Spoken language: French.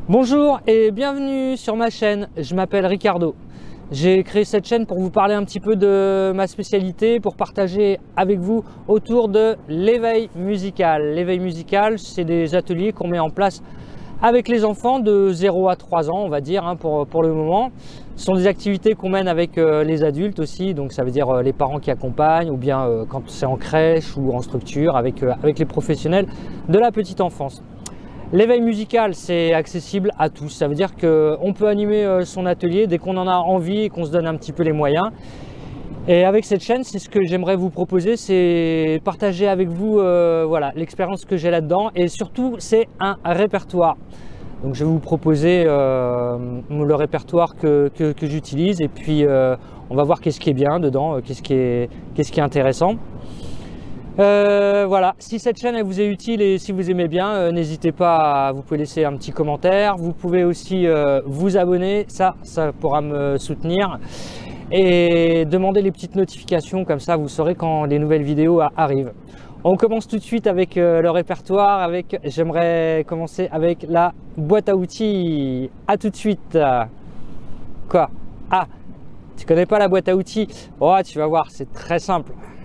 Bonjour et bienvenue sur ma chaîne, je m'appelle Ricardo. J'ai créé cette chaîne pour vous parler un petit peu de ma spécialité, pour partager avec vous autour de l'éveil musical. L'éveil musical, c'est des ateliers qu'on met en place avec les enfants de 0 à 3 ans, on va dire, pour le moment. Ce sont des activités qu'on mène avec les adultes aussi, donc ça veut dire les parents qui accompagnent, ou bien quand c'est en crèche ou en structure, avec les professionnels de la petite enfance. L'éveil musical, c'est accessible à tous. Ça veut dire qu'on peut animer son atelier dès qu'on en a envie et qu'on se donne un petit peu les moyens. Et avec cette chaîne, c'est ce que j'aimerais vous proposer, c'est partager avec vous voilà, l'expérience que j'ai là-dedans. Et surtout, c'est un répertoire. Donc je vais vous proposer le répertoire que j'utilise. Et puis, on va voir qu'est-ce qui est bien dedans, qu'est-ce qui est intéressant. Voilà, si cette chaîne elle vous est utile et si vous aimez bien, n'hésitez pas, vous pouvez laisser un petit commentaire, vous pouvez aussi vous abonner, ça pourra me soutenir, et demander les petites notifications, comme ça vous saurez quand les nouvelles vidéos arrivent. On commence tout de suite avec le répertoire, j'aimerais commencer avec la boîte à outils. À tout de suite. Quoi? Ah, tu connais pas la boîte à outils? Oh, tu vas voir, c'est très simple.